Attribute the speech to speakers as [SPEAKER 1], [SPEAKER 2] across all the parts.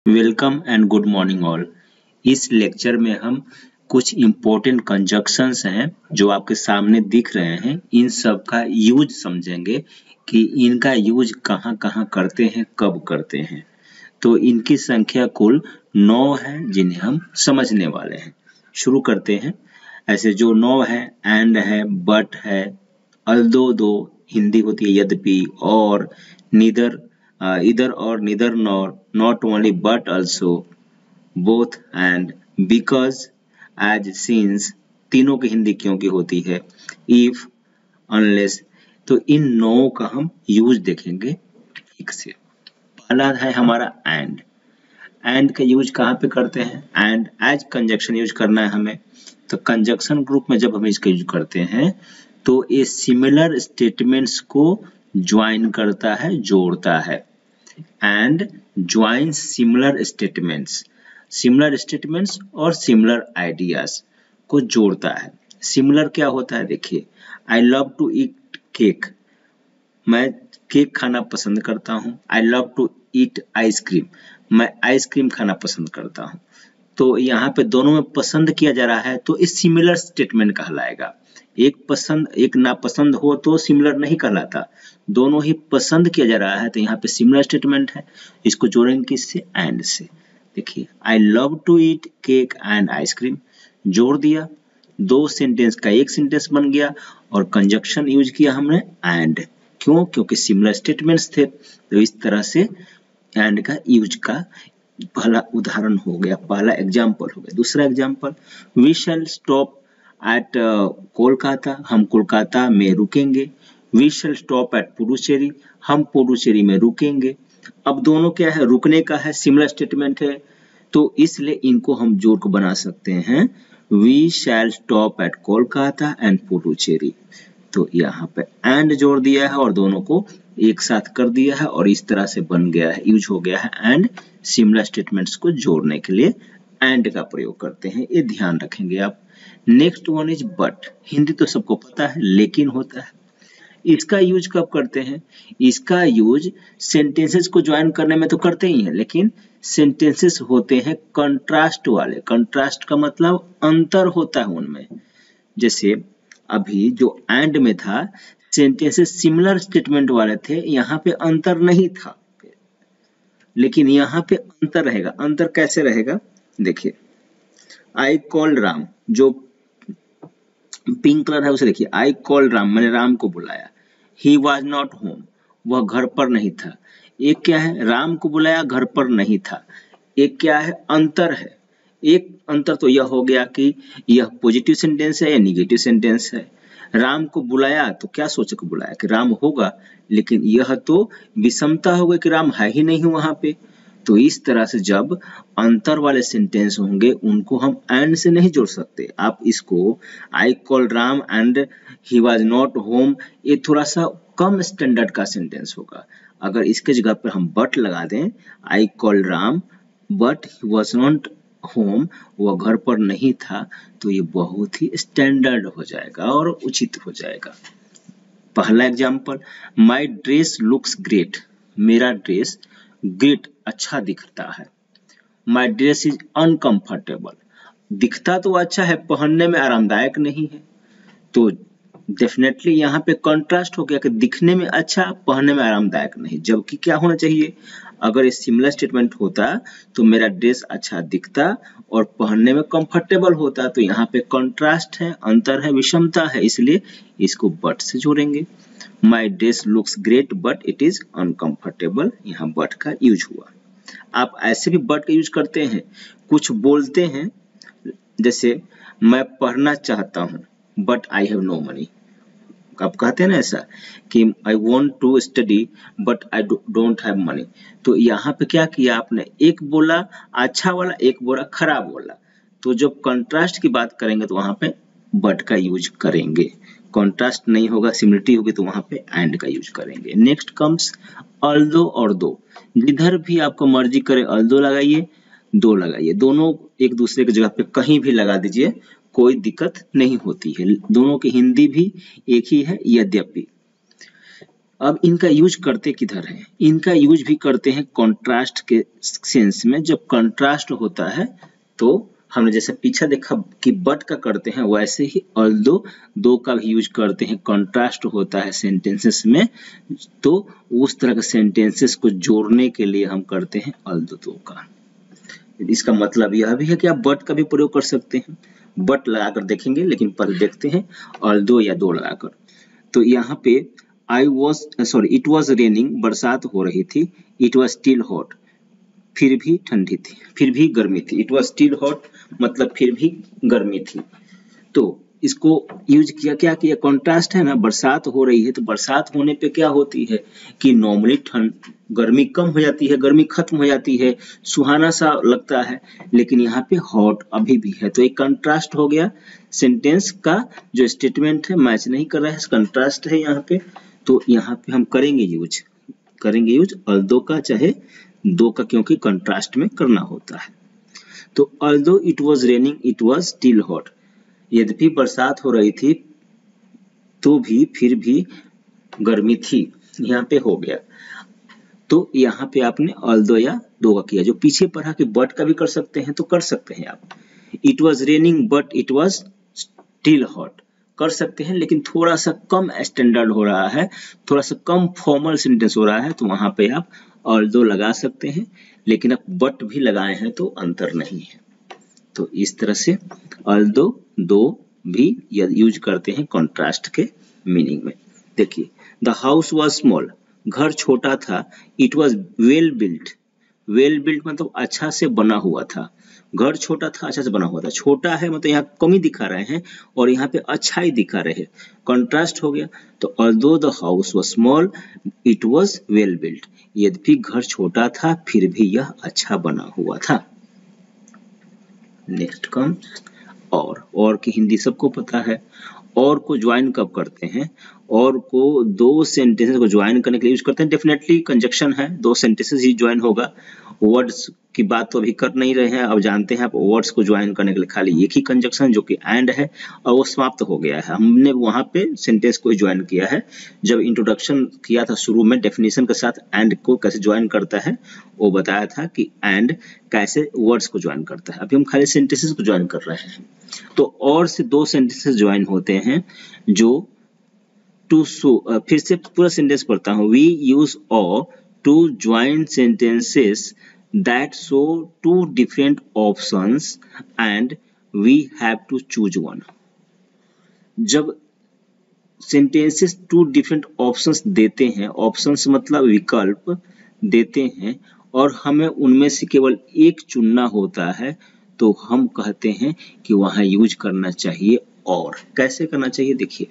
[SPEAKER 1] Welcome and good morning all. इस lecture में हम कुछ इम्पोर्टेंट कंजक्शंस हैं जो आपके सामने दिख रहे हैं, इन सब का यूज समझेंगे कि इनका यूज कहाँ कहाँ करते हैं, कब करते हैं। तो इनकी संख्या कुल 9 है जिन्हें हम समझने वाले हैं। शुरू करते हैं। ऐसे जो 9 है, एंड है, बट है, अल्दो दो हिंदी होती है यद्यपि, और neither either or neither nor, not only but also, both and, because, as, since, तीनों की हिंदी क्यों की होती है, if, unless। तो इन 9 का हम यूज देखेंगे ठीक से। पहला है हमारा एंड का यूज कहाँ पे करते हैं? एंड एज कंजक्शन यूज करना है हमें। तो कंजक्शन ग्रुप में जब हम इसका यूज करते हैं तो ये सिमिलर स्टेटमेंट्स को ज्वाइन करता है, जोड़ता है। एंड ज्वाइन सिमिलर स्टेटमेंट्स और सिमिलर आइडियाज को जोड़ता है। सिमिलर क्या होता है? देखिए, I love to eat cake, मैं केक खाना पसंद करता हूँ। I love to eat ice cream, मैं आइसक्रीम खाना पसंद करता हूँ। तो यहाँ पे दोनों में पसंद किया जा रहा है तो इस सिमिलर स्टेटमेंट कहलाएगा। एक पसंद एक नापसंद हो तो सिमिलर नहीं कहलाता, दोनों ही पसंद किया जा रहा है तो यहाँ पे सिमिलर स्टेटमेंट है। इसको जोड़ेंगे किससे? एंड से। देखिए, I love to eat cake and ice cream, जोड़ दिया, दो सेंटेंस का एक सेंटेंस बन गया और कंजक्शन यूज किया हमने एंड। क्यों? क्योंकि सिमिलर स्टेटमेंट्स थे। तो इस तरह से एंड का यूज का पहला उदाहरण हो गया, पहला एग्जाम्पल हो गया। दूसरा example, we shall stop at Kolkata, हम कोलकाता में रुकेंगे। We shall stop at Puducherry, हम पुडुचेरी में रुकेंगे। अब दोनों क्या है? रुकने का है, सिमिलर स्टेटमेंट है, तो इसलिए इनको हम जोड़ को बना सकते हैं, we shall stop at Kolkata and Puducherry. तो यहाँ पे एंड जोड़ दिया है और दोनों को एक साथ कर दिया है और इस तरह से बन गया है, यूज हो गया है एंड। सिमिलर स्टेटमेंट्स को जोड़ने के लिए एंड का प्रयोग करते हैं, ये ध्यान रखेंगे आप। Next one is but. Hindi तो सबको पता है, लेकिन होता है। इसका यूज कब करते हैं? इसका यूज सेंटेंसेस को ज्वाइन करने में तो करते ही हैं, लेकिन सेंटेंसेस होते हैं कंट्रास्ट वाले। कंट्रास्ट का मतलब अंतर होता है उनमें। जैसे अभी जो एंड में था, सेंटेंसेस सिमिलर स्टेटमेंट वाले थे, यहाँ पे अंतर नहीं था, लेकिन यहाँ पे अंतर रहेगा। अंतर कैसे रहेगा? देखिए, आई कॉल राम, जो पिंक कलर है उसे देखिए, आई कॉल राम, मैंने राम को बुलाया। ही वॉज नॉट होम, वह घर पर नहीं था। एक क्या है? राम को बुलाया, घर पर नहीं था। एक क्या है? अंतर है। एक अंतर तो यह हो गया कि यह पॉजिटिव सेंटेंस है या निगेटिव सेंटेंस है। राम को बुलाया तो क्या सोच के बुलाया कि राम होगा, लेकिन यह तो विषमता हो गई कि राम है ही नहीं वहां पे। तो इस तरह से जब अंतर वाले सेंटेंस होंगे उनको हम एंड से नहीं जोड़ सकते। आप इसको I call Ram and he was not home, ये थोड़ा सा कम स्टैंडर्ड का सेंटेंस होगा। अगर इसके जगह पर हम बट लगा दें, I call Ram but he was not home, वह घर पर नहीं था, तो ये बहुत ही स्टैंडर्ड हो जाएगा और उचित हो जाएगा। पहला example, my dress looks great, मेरा ड्रेस ग्रेट अच्छा दिखता है। माई ड्रेस इज अनकंफर्टेबल, दिखता तो अच्छा है, पहनने में आरामदायक नहीं है। तो डेफिनेटली यहाँ पे कंट्रास्ट हो गया कि दिखने में अच्छा, पहनने में आरामदायक नहीं। जबकि क्या होना चाहिए? अगर ये सिमिलर स्टेटमेंट होता तो मेरा ड्रेस अच्छा दिखता और पहनने में कंफर्टेबल होता। तो यहाँ पे कंट्रास्ट है, अंतर है, विषमता है, इसलिए इसको बट से जोड़ेंगे। My dress looks great but it is uncomfortable, यहाँ बट का यूज हुआ। आप ऐसे भी बट का यूज करते हैं, कुछ बोलते हैं, जैसे मैं पढ़ना चाहता हूँ but I have no money. आप कहते हैं ना ऐसा कि I want to study but I don't have money. तो यहाँ पे क्या किया आपने? एक बोला अच्छा वाला, एक बोला खराब वाला। तो जब कंट्रास्ट की बात करेंगे तो वहां पे बट का यूज करेंगे। कंट्रास्ट नहीं होगा, सिमिलरिटी होगी, तो वहां पे एंड का यूज करेंगे। नेक्स्ट कम्स अल्दो और दो। जिधर भी आपको मर्जी करे अल्दो लगाइए, दो लगाइए, दोनों एक दूसरे की जगह पे कहीं भी लगा दीजिए, कोई दिक्कत नहीं होती है। दोनों की हिंदी भी एक ही है यद्यपि। अब इनका यूज करते किधर है? इनका यूज भी करते हैं कॉन्ट्रास्ट के सेंस में। जब कॉन्ट्रास्ट होता है तो हमने जैसे पीछे देखा कि बट का करते हैं, वैसे ही ऑल्दो दो का भी यूज करते हैं। कॉन्ट्रास्ट होता है सेंटेंसेस में, तो उस तरह के सेंटेंसेस को जोड़ने के लिए हम करते हैं ऑल्दो दो का। इसका मतलब यह भी है कि आप बट का भी प्रयोग कर सकते हैं। बट लगाकर देखेंगे, लेकिन पहले देखते हैं ऑल्दो या दो लगाकर। तो यहाँ पे इट वॉज रेनिंग, बरसात हो रही थी। इट वॉज स्टिल हॉट, फिर भी ठंडी थी, फिर भी गर्मी थी। इट वॉज स्टिल हॉट मतलब फिर भी गर्मी थी। तो इसको यूज किया, क्या किया? कॉन्ट्रास्ट है ना, बरसात हो रही है तो बरसात होने पे क्या होती है कि नॉर्मली गर्मी कम हो जाती है, गर्मी खत्म हो जाती है, सुहाना सा लगता है। लेकिन यहाँ पे हॉट अभी भी है, तो एक कंट्रास्ट हो गया। सेंटेंस का जो स्टेटमेंट है मैच नहीं कर रहा है, कंट्रास्ट है यहाँ पे। तो यहाँ पे हम करेंगे यूज ऑल्दो का चाहे दो का, क्योंकि कंट्रास्ट में करना होता है। तो although it was raining it was still hot, यद्यपि बरसात हो रही थी तो भी फिर भी गर्मी थी, यहाँ पे हो गया। तो यहाँ पे आपने ऑल्दो या दो का किया। जो पीछे पढ़ा कि बट का भी कर सकते हैं तो कर सकते हैं आप। It was raining but it was still hot कर सकते हैं, लेकिन थोड़ा सा कम स्टैंडर्ड हो रहा है, थोड़ा सा कम फॉर्मल सेंटेंस हो रहा है, तो वहां पे आप ऑल्दो लगा सकते हैं। लेकिन आप बट भी लगाए हैं तो अंतर नहीं है। तो इस तरह से ऑल्दो दो भी यूज करते हैं कॉन्ट्रास्ट के मीनिंग में। देखिए, द हाउस वॉज स्मॉल, घर छोटा था। इट वॉज वेल बिल्ट मतलब अच्छा से बना हुआ था। घर छोटा था, अच्छा से बना हुआ था। छोटा है मतलब यहाँ कमी दिखा रहे हैं और यहाँ पे अच्छाई दिखा रहे हैं, कॉन्ट्रास्ट हो गया। तो although the house was small it was well built, यद्यपि घर छोटा था फिर भी यह अच्छा बना हुआ था। नेक्स्ट कम्स और की हिंदी सबको पता है। और को ज्वाइन कब करते हैं? और को दो सेंटेंसेस को ज्वाइन करने के लिए यूज करते हैं। डेफिनेटली कंजक्शन है, दो सेंटेंसेस ही ज्वाइन होगा। वर्ड्स की बात तो अभी कर नहीं रहे हैं, अब जानते हैं आप वर्ड्स को ज्वाइन करने के लिए खाली एक ही कंजक्शन जो कि एंड है, और वो समाप्त हो गया है। हमने वहां पे सेंटेंस को ज्वाइन किया है। जब इंट्रोडक्शन किया था शुरू में डेफिनेशन के साथ एंड को कैसे ज्वाइन करता है वो बताया था कि एंड कैसे वर्ड्स को ज्वाइन करता है। अभी हम खाली सेंटेंसेस को ज्वाइन कर रहे हैं। तो और से दो सेंटेंसेस ज्वाइन होते हैं जो टू शो, फिर से पूरा सेंटेंस पढ़ता हूं। We use or to join sentences that show two different options and we have to choose one। जब सेंटेंसेस टू डिफरेंट ऑप्शंस देते हैं, ऑप्शंस मतलब विकल्प देते हैं, और हमें उनमें से केवल एक चुनना होता है, तो हम कहते हैं कि वहां यूज करना चाहिए और। कैसे करना चाहिए देखिए,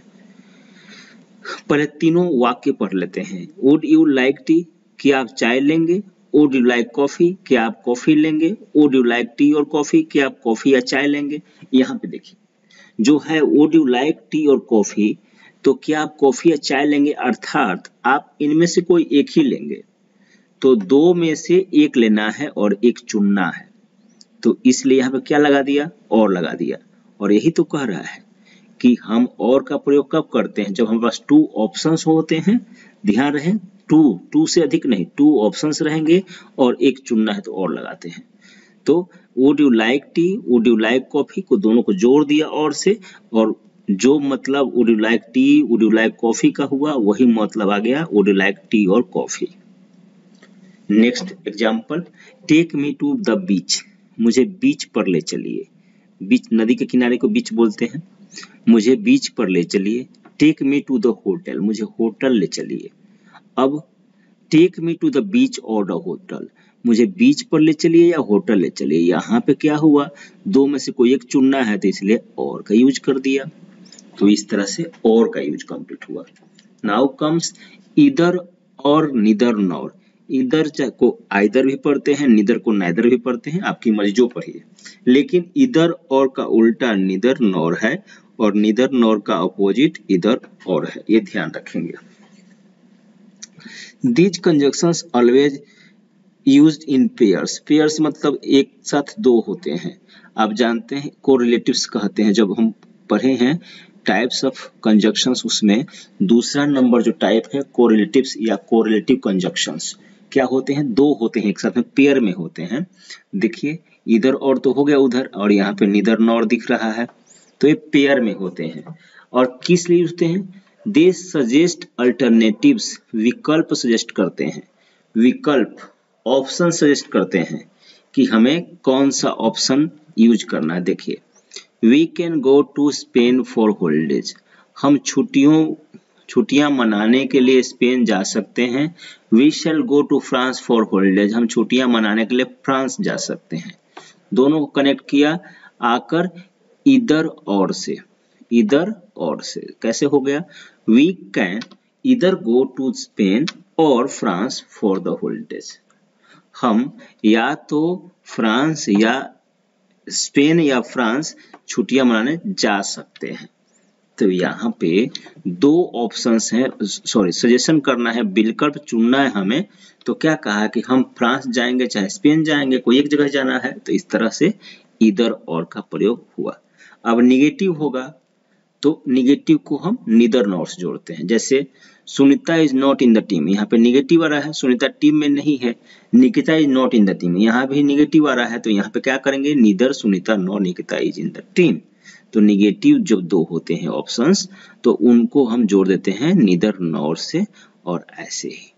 [SPEAKER 1] पहले तीनों वाक्य पढ़ लेते हैं। वुड यू लाइक टी, कि आप चाय लेंगे। वुड यू लाइक कॉफी, कि आप कॉफी लेंगे। वुड यू लाइक टी और कॉफी, कि आप कॉफी या चाय लेंगे। यहाँ पे देखिए जो है वुड यू लाइक टी और कॉफी, तो क्या आप कॉफी या चाय लेंगे, अर्थात आप इनमें से कोई एक ही लेंगे। तो दो में से एक लेना है और एक चुनना है, तो इसलिए यहाँ पे क्या लगा दिया, और लगा दिया। और यही तो कह रहा है कि हम और का प्रयोग कब करते हैं, जब हमारे पास टू ऑप्शंस होते हैं। ध्यान रहे, टू से अधिक नहीं, टू ऑप्शंस रहेंगे और एक चुनना है तो और लगाते हैं। तो would you like tea, would you like coffee को दोनों को जोड़ दिया और से, और जो मतलब would you like tea, would you like coffee का हुआ वही मतलब आ गया वुड यू लाइक टी और coffee. Next example, take me to the beach, मुझे बीच पर ले चलिए। बीच नदी के किनारे को बीच बोलते हैं। मुझे बीच पर ले चलिए। Take me to the hotel, मुझे होटल ले चलिए। अब take me to the beach और द होटल, मुझे बीच पर ले चलिए या होटल ले चलिए। यहाँ पे क्या हुआ, दो में से कोई एक चुनना है तो इसलिए और का यूज कर दिया। तो इस तरह से और का यूज कंप्लीट हुआ। Now comes either or निदर nor. इधर को आइदर भी पढ़ते हैं, निदर को नाइदर भी पढ़ते हैं, आपकी मर्जी जो पढ़िए। लेकिन इधर और का उल्टा निदर नॉर है और निदर नॉर का अपोजिट इधर और है, ये ध्यान रखेंगे। These conjunctions always used in pairs। Pairs मतलब एक साथ दो होते हैं। आप जानते हैं कोरिलेटिव्स कहते हैं, जब हम पढ़े हैं टाइप्स ऑफ कंजक्शंस, उसमें दूसरा नंबर जो टाइप है कोरिलेटिव्स या कोरिलेटिव कंजक्शंस। क्या होते हैं? दो होते हैं, एक साथ में पेयर में होते हैं। देखिए इधर और तो हो गया उधर, और यहाँ पे नीदर नॉर दिख रहा है, तो ये पेयर में होते हैं। और किस लिए होते हैं? दे सजेस्ट अल्टरनेटिव्स, विकल्प सजेस्ट करते हैं, विकल्प ऑप्शन सजेस्ट करते हैं कि हमें कौन सा ऑप्शन यूज करना है। देखिए we can go to Spain for holidays, हम छुट्टियां मनाने के लिए स्पेन जा सकते हैं। We shall go to France for holidays, हम छुट्टियां मनाने के लिए फ्रांस जा सकते हैं। दोनों को कनेक्ट किया आकर इधर और से, इधर और से कैसे हो गया? We can either go to Spain or France for the holidays, हम या तो फ्रांस या स्पेन या फ्रांस छुट्टियां मनाने जा सकते हैं। तो यहाँ पे दो ऑप्शंस हैं, सॉरी सजेशन करना है, विकल्प चुनना है हमें। तो क्या कहा कि हम फ्रांस जाएंगे चाहे स्पेन जाएंगे, कोई एक जगह जाना है, तो इस तरह से इधर और का प्रयोग हुआ। अब निगेटिव होगा तो निगेटिव को हम नीदर नॉर से जोड़ते हैं। जैसे Sunita is not in the team, यहाँ पे निगेटिव आ रहा है, सुनीता टीम में नहीं है। Nikita is not in the team, यहाँ भी निगेटिव आ रहा है, तो यहाँ पे क्या करेंगे? Neither Sunita nor Nikita is in the team. तो निगेटिव जो दो होते हैं ऑप्शंस, तो उनको हम जोड़ देते हैं नीदर नॉर से, और ऐसे ही।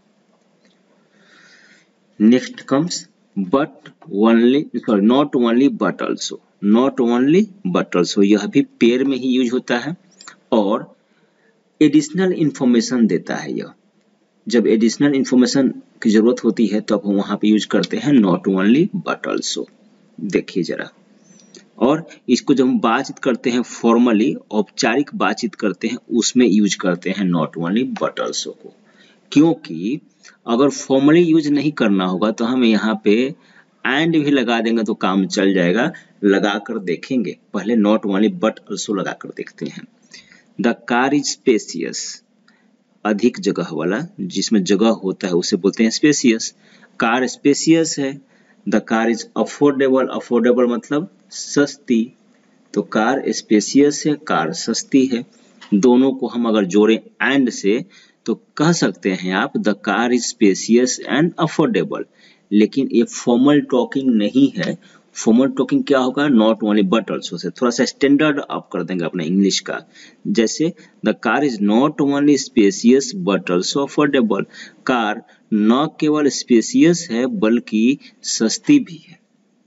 [SPEAKER 1] Next comes but only, sorry not only but also, not only but also, यह भी पेयर में ही यूज होता है और एडिशनल इंफॉर्मेशन देता है। यह जब एडिशनल इंफॉर्मेशन की जरूरत होती है तो अब हम वहां पे यूज करते हैं नॉट ओनली बट ऑल्सो। देखिए जरा, और इसको जब हम बातचीत करते हैं फॉर्मली, औपचारिक बातचीत करते हैं, उसमें यूज करते हैं नॉट ओनली बट ऑल्सो को। क्योंकि अगर फॉर्मली यूज नहीं करना होगा तो हम यहाँ पे एंड भी लगा देंगे तो काम चल जाएगा। लगा कर देखेंगे, पहले नॉट ओनली बट ऑल्सो लगा कर देखते हैं। द कार इज स्पेसियस, अधिक जगह वाला, जिसमें जगह होता है उसे बोलते हैं स्पेसियस। कार स्पेसियस है। The car is affordable, affordable मतलब सस्ती, तो कार स्पेसियस है, कार सस्ती है। दोनों को हम अगर जोड़ें एंड से तो कह सकते हैं आप the car is spacious and affordable. लेकिन ये फॉर्मल टॉकिंग नहीं है। फॉर्मल टॉकिंग क्या होगा? Not only but also say थोड़ा सा स्टैंडर्ड अप कर देंगे अपने इंग्लिश का। जैसे the car is not only spacious but also affordable, car न केवल स्पेसियस है बल्कि सस्ती भी है।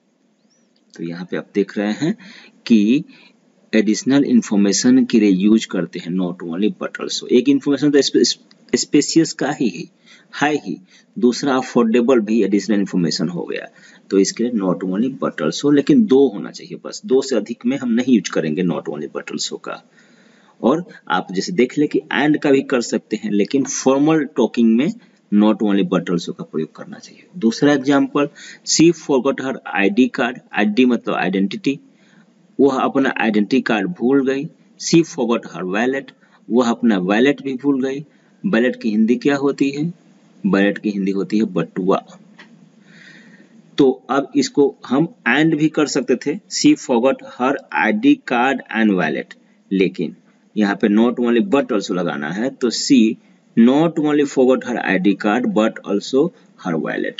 [SPEAKER 1] तो यहाँ पे आप देख रहे हैं कि एडिशनल इंफॉर्मेशन के लिए यूज करते हैं नॉट ओनली बट ऑल्सो। एक इंफॉर्मेशन तो स्पेसियस का ही है ही, दूसरा अफोर्डेबल भी एडिशनल इंफॉर्मेशन हो गया, तो इसके लिए नॉट ओनली बट ऑल्सो, लेकिन दो होना चाहिए बस, दो से अधिक में हम नहीं यूज करेंगे नॉट ओनली बट ऑल्सो का। और आप जैसे देख ले कि एंड का भी कर सकते हैं, लेकिन फॉर्मल टॉकिंग में नॉट ओनली बट ऑल्सो का प्रयोग करना चाहिए। दूसरा example, she forgot her ID card, ID मतलब आइडेंटिटी, वह अपना आइडेंटिटी कार्ड भूल गई। शी फॉरगॉट हर वैलेट, वह अपना वैलेट भी भूल गई। वैलेट की हिंदी क्या होती है? वैलेट की हिंदी होती है बटुआ। तो अब इसको हम एंड भी कर सकते थे, she forgot her ID card and wallet, लेकिन यहाँ पे नॉट ओनली बट ऑल्सो लगाना है, तो she not only forgot her ID card but also her wallet.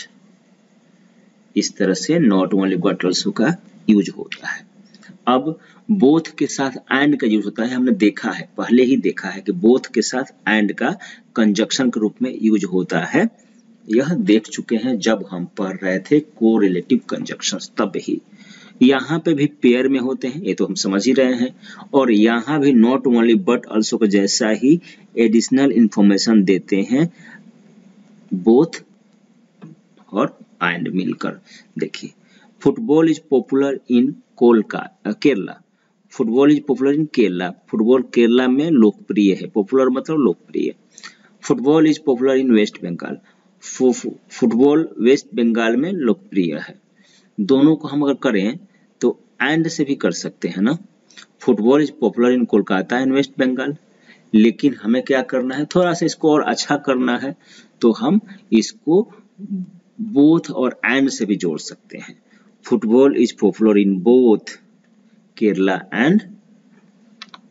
[SPEAKER 1] इस तरह से नॉट ओनली बट ऑल्सो का यूज होता है। अब बोथ के साथ एंड का यूज होता है, हमने देखा है, पहले ही देखा है कि बोथ के साथ एंड का कंजक्शन के रूप में यूज होता है। यह देख चुके हैं जब हम पढ़ रहे थे कोरिलेटिव कंजक्शंस, तब ही। यहाँ पे भी पेयर में होते हैं, ये तो हम समझ ही रहे हैं, और यहाँ भी नॉट ओनली बट ऑल्सो को जैसा ही एडिशनल इंफॉर्मेशन देते हैं, बोथ और एंड मिलकर। देखिए, football is popular in Kerala, football is popular in Kerala, football Kerala में लोकप्रिय है, पॉपुलर मतलब लोकप्रिय। Football is popular in West Bengal, football West Bengal में लोकप्रिय है। दोनों को हम अगर करें तो एंड से भी कर सकते हैं ना, football is popular in Kolkata and West Bengal, लेकिन हमें क्या करना है, थोड़ा सा इसको और अच्छा करना है, तो हम इसको बोथ और एंड से भी जोड़ सकते हैं। Football is popular in both Kerala and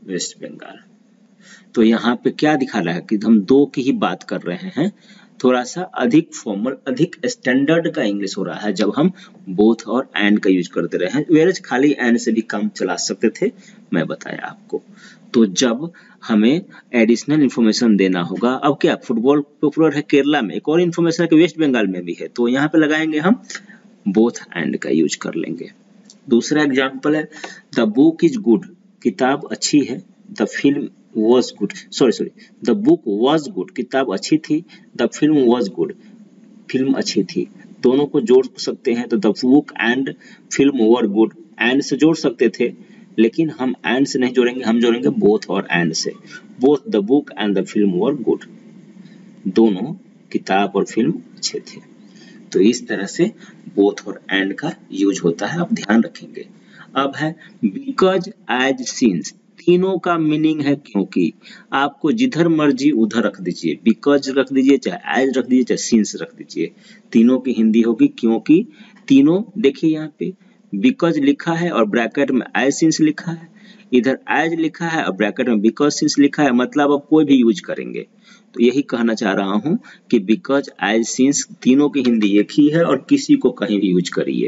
[SPEAKER 1] West Bengal. तो यहाँ पे क्या दिखा रहा है कि हम दो की ही बात कर रहे हैं, थोड़ा सा अधिक फॉर्मल, अधिक स्टैंडर्ड का इंग्लिश हो रहा है जब हम बोथ और एंड का यूज करते रहे हैं। वेरज खाली एंड से भी काम चला सकते थे, मैं बताया आपको। तो जब हमें एडिशनल इंफॉर्मेशन देना होगा, अब क्या फुटबॉल पॉपुलर है केरला में, एक और इन्फॉर्मेशन है कि वेस्ट बंगाल में भी है, तो यहाँ पे लगाएंगे हम बोथ एंड का यूज कर लेंगे। दूसरा एग्जाम्पल है द बुक इज गुड, किताब अच्छी है, the film was good, sorry, the book was good, किताब अच्छी थी, the film was good, film अच्छी थी। दोनों को जोड़ सकते हैं तो the book and film were good, and से जोड़ सकते थे, लेकिन हम and से नहीं जोड़ेंगे, हम जोड़ेंगे both और and से। both the book and the film were good, दोनों किताब और फिल्म अच्छे थे। तो इस तरह से both और and का यूज होता है, आप ध्यान रखेंगे। अब है because as since, तीनों का मीनिंग है क्योंकि। आपको जिधर मर्जी उधर रख दीजिए, बिकॉज रख दीजिए, चाहे एज रख दीजिए, चाहे सिंस रख दीजिए, तीनों की हिंदी होगी क्योंकि। तीनों देखिए यहाँ पे बिकॉज लिखा है और ब्रैकेट में एज सिंस लिखा है, इधर एज लिखा है और ब्रैकेट में बिकॉज सिंस लिखा है, मतलब आप कोई भी यूज करेंगे। तो यही कहना चाह रहा हूं कि बिकॉज एज सिंस तीनों की हिंदी एक ही है और किसी को कहीं भी यूज करिए।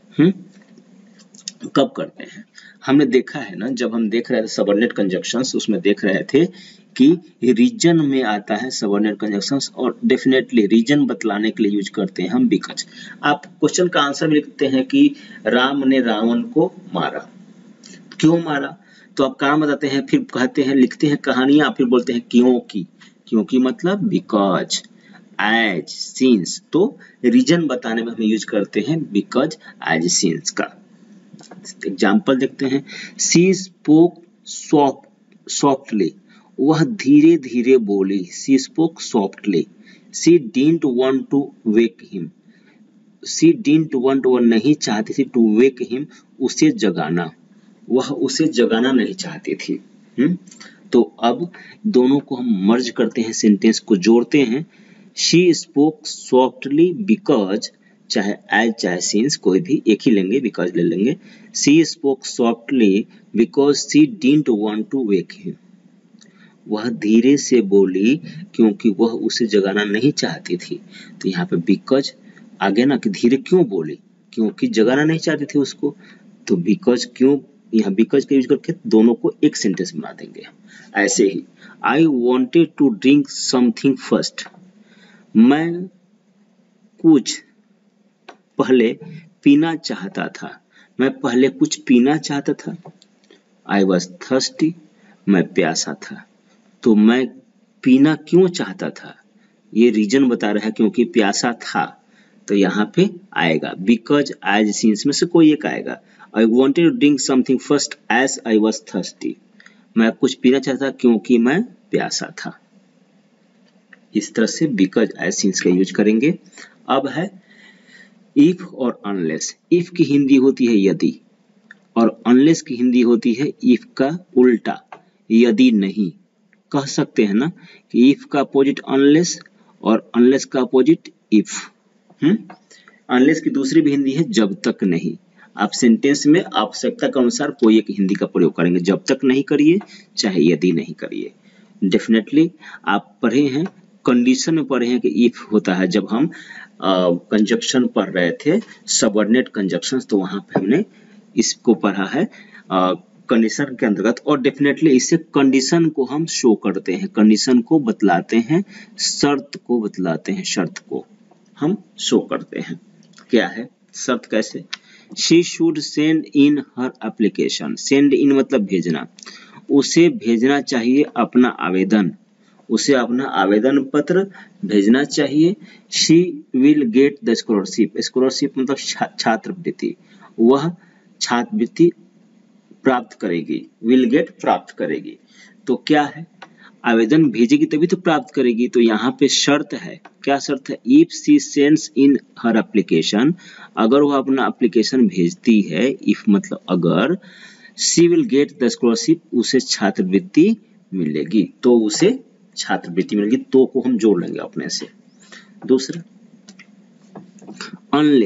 [SPEAKER 1] कब करते हैं, हमने देखा है ना, जब हम देख रहे थे सबऑर्डिनेट कंजक्शंस, उसमें देख रहे थे कि रीजन में आता है सबऑर्डिनेट कंजक्शंस, और डेफिनेटली रीजन बतलाने के लिए यूज करते हैं हम बिकॉज। आप क्वेश्चन का आंसर में लिखते हैं कि राम ने रावण को मारा, क्यों मारा, तो आप कारण बताते हैं, फिर कहते हैं, लिखते हैं कहानियां, फिर बोलते हैं क्योंकि। क्योंकि मतलब बिकॉज, एज, सिंस, तो रीजन बताने में हम यूज करते हैं बिकॉज एज सिंस का। एग्जाम्पल देखते हैं, सी स्पोक सॉफ्टली, वह धीरे धीरे बोली, she spoke softly, she didn't want to wake him, she didn't want, वह नहीं चाहती थी, टू वेक हिम, उसे जगाना, वह उसे जगाना नहीं चाहती थी। तो अब दोनों को हम मर्ज करते हैं, सेंटेंस को जोड़ते हैं। शी स्पोक सॉफ्टली बिकॉज, चाहे एज चाहे सिंस कोई भी एक ही लेंगे, बिकॉज ले लेंगे। She spoke softly because she didn't want to wake him, वह धीरे से बोली क्योंकि वह उसे जगाना नहीं चाहती थी। तो यहाँ पे बिकॉज आगे ना कि धीरे क्यों बोली, क्योंकि जगाना नहीं चाहती थी उसको, तो बिकॉज क्यों, यहाँ बिकॉज का यूज करके दोनों को एक सेंटेंस बना देंगे। ऐसे ही I wanted to drink something first, मैं कुछ पहले पीना चाहता था, मैं पहले कुछ पीना चाहता था। आई वॉज थर्स्टी, मैं प्यासा था। तो मैं पीना क्यों चाहता था, ये रीजन बता रहा है, क्योंकि प्यासा था, तो यहाँ पे आएगा बिकॉज एज सिंस में से कोई एक आएगा। I wanted to drink something first as I was thirsty, मैं कुछ पीना चाहता था क्योंकि मैं प्यासा था। इस तरह से बिकॉज एज सिंस का यूज करेंगे। अब है इफ और अनलेस। इफ की हिंदी होती है यदि, और अनलेस की हिंदी होती है इफ का उल्टा, यदि नहीं। कह सकते हैं ना कि इफ का अपोजिट अनलेस और अनलेस का अपोजिट इफ। अनलेस की दूसरी भी हिंदी है जब तक नहीं। आप सेंटेंस में आवश्यकता के अनुसार कोई एक हिंदी का प्रयोग करेंगे, जब तक नहीं करिए, चाहे यदि नहीं करिए। डेफिनेटली आप पढ़े हैं, कंडीशन में पढ़े हैं कि इफ होता है जब हम कंजक्शन पढ़ रहे थे, सबऑर्डिनेट कंजक्शंस, तो वहां पे हमने इसको पढ़ा है कंडीशन के अंतर्गत। और डेफिनेटली इससे कंडीशन को हम शो करते हैं, कंडीशन को बतलाते हैं, शर्त को बतलाते हैं, शर्त को हम शो करते हैं। क्या है शर्त, कैसे? She should send in her application, send in मतलब भेजना, उसे भेजना चाहिए अपना आवेदन, उसे अपना आवेदन पत्र भेजना चाहिए। She will get the scholarship, scholarship मतलब छात्रवृत्ति, वह छात्रवृत्ति प्राप्त करेगी, विल गेट प्राप्त करेगी। तो क्या है, आवेदन भेजेगी तभी तो प्राप्त करेगी। तो यहाँ पे शर्त है, क्या शर्त है? If she sends in her application, अगर वह अपना एप्लीकेशन भेजती है, इफ मतलब अगर, she will get the scholarship, उसे छात्रवृत्ति मिलेगी, तो उसे छात्रवृत्ति मिलेगी, तो को हम जोड़ लेंगे अपने से। दूसरा अनलेस,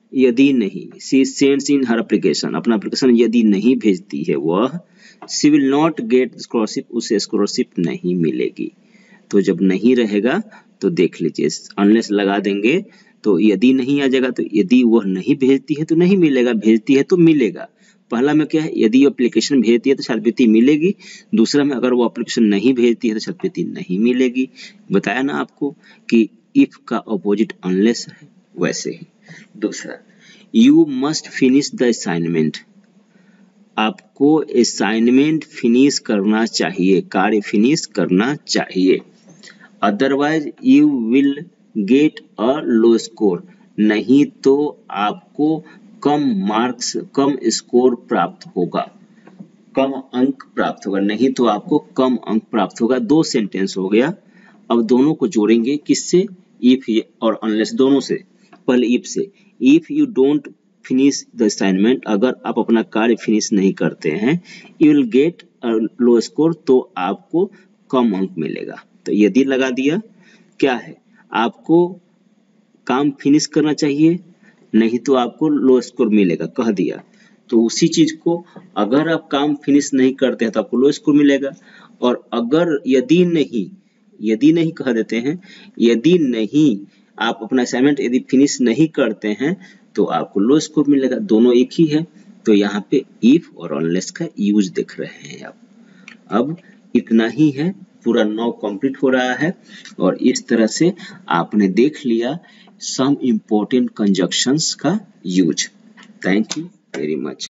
[SPEAKER 1] यदि नहीं, she sends in her application, अपना एप्लीकेशन यदि नहीं भेजती है वह, she will not get scholarship, उसे स्कॉलरशिप नहीं मिलेगी। तो जब नहीं रहेगा तो देख लीजिए, अनलेस लगा देंगे तो यदि नहीं आ जाएगा, तो यदि वह नहीं भेजती है तो नहीं मिलेगा, भेजती है तो मिलेगा। पहला में क्या है, यदि एप्लीकेशन भेजती है तो छात्रवृत्ति मिलेगी, दूसरा में अगर वो एप्लीकेशन नहीं भेजती है तो छात्रवृत्ति नहीं मिलेगी। बताया ना आपको कि इफ का अपोजिट अनलेस है, वैसे ही। दूसरा, you must finish the assignment, आपको असाइनमेंट फिनिश करना चाहिए, कार्य फिनिश करना चाहिए। Otherwise you will get a low score, नहीं तो आपको कम मार्क्स, कम स्कोर प्राप्त होगा, कम अंक प्राप्त होगा, नहीं तो आपको कम अंक प्राप्त होगा। दो सेंटेंस हो गया। अब दोनों को जोड़ेंगे किससे, इफ और अनलेस दोनों से। पहले इफ से, if you don't finish the assignment, अगर आप अपना कार्य फिनिश नहीं करते हैं, you will get a low score, तो आपको कम अंक मिलेगा। तो यदि लगा दिया, क्या है, आपको काम फिनिश करना चाहिए, नहीं तो आपको लो स्कोर मिलेगा, कह दिया। तो उसी चीज को अगर आप काम फिनिश नहीं करते हैं तो आपको लो स्कोर मिलेगा, और अगर यदि नहीं कह देते हैं, यदि नहीं आप अपना असाइनमेंट यदि फिनिश नहीं करते हैं तो आपको लो स्कोर मिलेगा, दोनों एक ही है। तो यहाँ पे इफ और अनलेस का यूज देख रहे हैं आप। अब इतना ही है, पूरा 9 कंप्लीट हो रहा है, और इस तरह से आपने देख लिया सम इम्पोर्टेंट कंजक्शंस का use. Thank you very much.